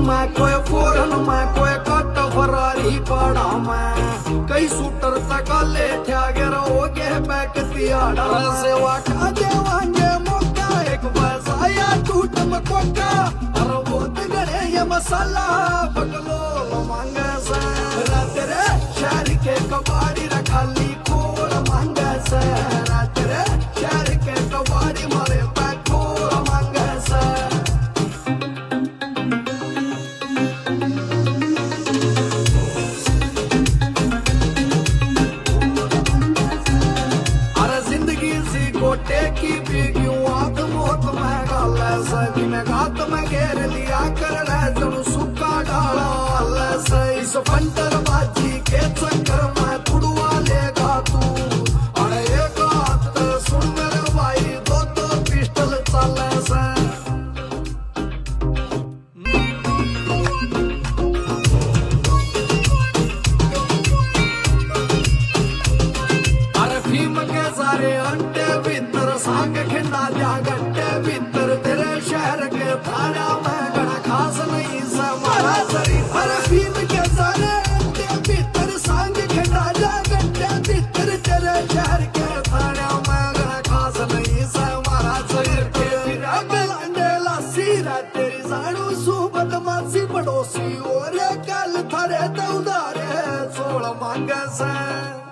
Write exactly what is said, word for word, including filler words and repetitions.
में कोई फोरन में कोई कट फरारी पड़ा में कई सूटर तक ले ठा गर हो गए बैक तियाड़ा सेवा का देवांगे मौका एक पैसा या टूट में कोका अरे वो गड़े ये मसाला बगलो मांगे से रात रे शहर के कबाड़ी रखाली खोल मांगे से रात रे शहर के कबाड़ी मारे पैक खोल मांगे से गोटे की भी क्यों आत मोत में गाल सभी में गात में घेर लिया कर ले जनु सुखा डाला से इस फंटर बाजी के चक्कर में तुड़वा लेगा तू अरे एक हाथ सुन मेरे भाई दो दो पिस्टल चले से अरे भीम के सारे अंटे सांग खिंडा जा गट्टे भीतर तेरे शहर के थाना में गड़ा खास नहीं समारा सरी अरे भीम के सारे अंटे भीतर सांग खिंडा जा गट्टे भीतर तेरे शहर के थाना में गड़ा खास नहीं समारा शरीर के अंडेला सीरा तेरी साड़ू सुबत मासी पड़ोसी और कल थारे तो उधारे सोल मांगे से